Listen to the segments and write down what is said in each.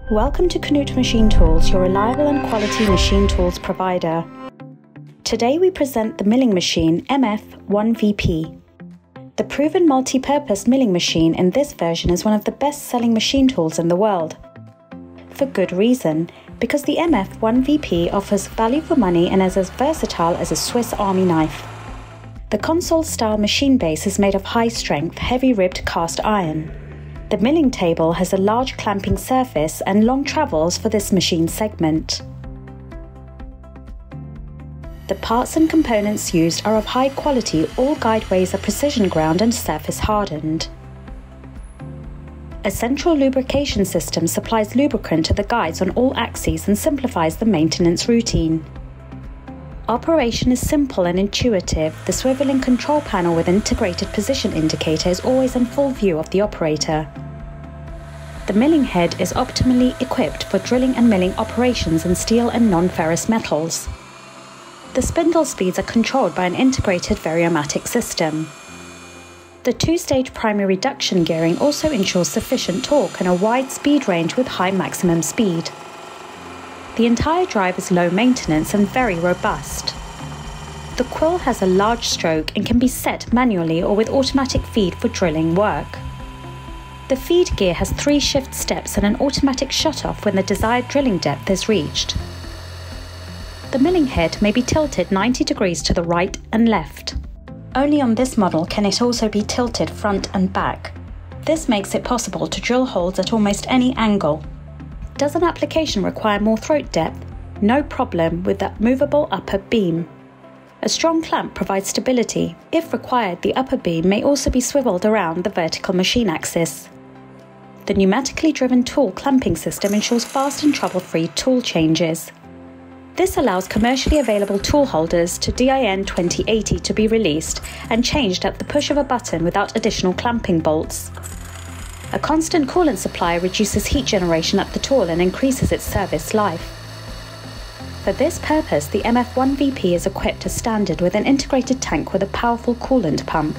Welcome to Knut Machine Tools, your reliable and quality machine tools provider. Today we present the milling machine MF1VP. The proven multi-purpose milling machine in this version is one of the best-selling machine tools in the world. For good reason, because the MF1VP offers value for money and is as versatile as a Swiss Army knife. The console-style machine base is made of high-strength, heavy-ribbed cast iron. The milling table has a large clamping surface and long travels for this machine segment. The parts and components used are of high quality, all guideways are precision ground and surface hardened. A central lubrication system supplies lubricant to the guides on all axes and simplifies the maintenance routine. Operation is simple and intuitive. The swiveling control panel with integrated position indicator is always in full view of the operator. The milling head is optimally equipped for drilling and milling operations in steel and non-ferrous metals. The spindle speeds are controlled by an integrated variomatic system. The two-stage primary reduction gearing also ensures sufficient torque and a wide speed range with high maximum speed. The entire drive is low maintenance and very robust. The quill has a large stroke and can be set manually or with automatic feed for drilling work. The feed gear has 3 shift steps and an automatic shut-off when the desired drilling depth is reached. The milling head may be tilted 90 degrees to the right and left. Only on this model can it also be tilted front and back. This makes it possible to drill holes at almost any angle. Does an application require more throat depth? No problem with that movable upper beam. A strong clamp provides stability. If required, the upper beam may also be swiveled around the vertical machine axis. The pneumatically driven tool clamping system ensures fast and trouble-free tool changes. This allows commercially available tool holders to DIN 2080 to be released and changed at the push of a button without additional clamping bolts. A constant coolant supply reduces heat generation at the tool and increases its service life. For this purpose, the MF1VP is equipped as standard with an integrated tank with a powerful coolant pump.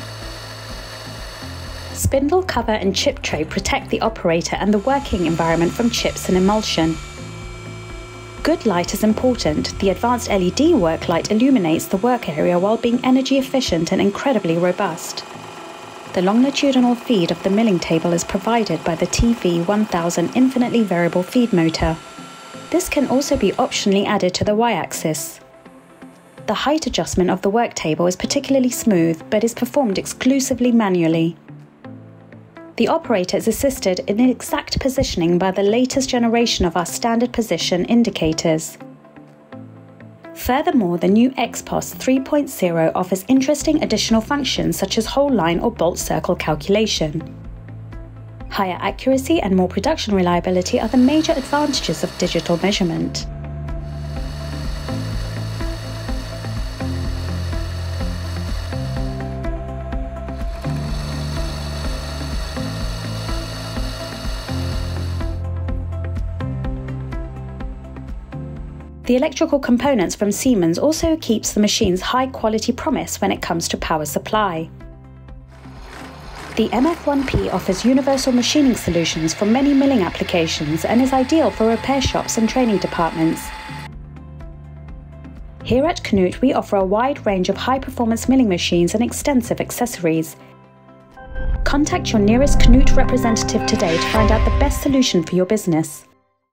Spindle cover and chip tray protect the operator and the working environment from chips and emulsion. Good light is important. The advanced LED work light illuminates the work area while being energy efficient and incredibly robust. The longitudinal feed of the milling table is provided by the TV1000 infinitely variable feed motor. This can also be optionally added to the Y-axis. The height adjustment of the work table is particularly smooth, but is performed exclusively manually. The operator is assisted in exact positioning by the latest generation of our standard position indicators. Furthermore, the new XPOS 3.0 offers interesting additional functions such as whole line or bolt circle calculation. Higher accuracy and more production reliability are the major advantages of digital measurement. The electrical components from Siemens also keeps the machine's high-quality promise when it comes to power supply. The MF1P offers universal machining solutions for many milling applications and is ideal for repair shops and training departments. Here at Knut, we offer a wide range of high-performance milling machines and extensive accessories. Contact your nearest Knut representative today to find out the best solution for your business.